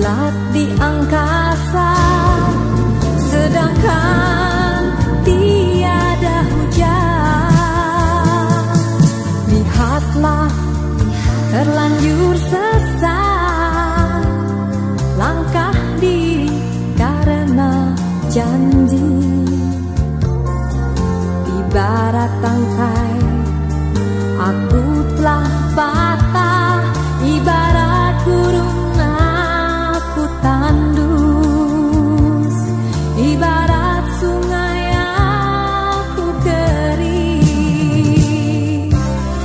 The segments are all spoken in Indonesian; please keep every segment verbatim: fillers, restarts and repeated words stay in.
kilat di angkasa, sedangkan tiada hujan. Lihatlah, terlanjur sesat langkah diri karena janji. Ibarat tangkai, aku telah patah, ibarat burung aku tandus, ibarat sungai aku kering.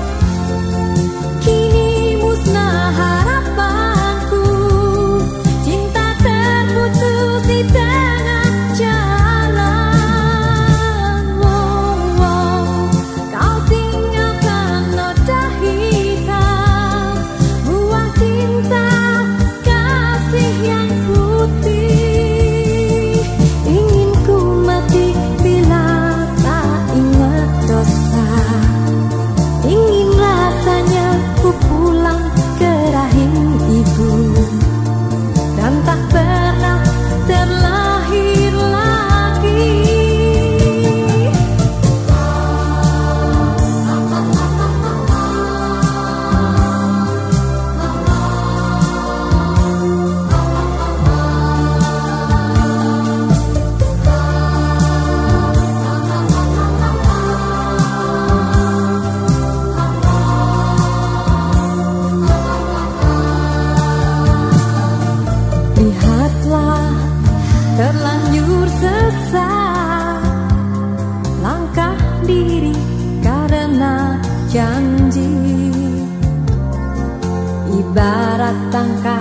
Kini musnah harapanku, cinta terputus di tengah jalan. Wow, wow, kau tinggalkan noda hitam, buang cinta kasih yang putih. Ingin ku mati bila tak ingat dosa, ingin rasanya ku pulang ke rahim ibu dan tak pernah terlahir lagi. Lihatlah, terlanjur sesat langkah diri karena janji. Ibarat tangkai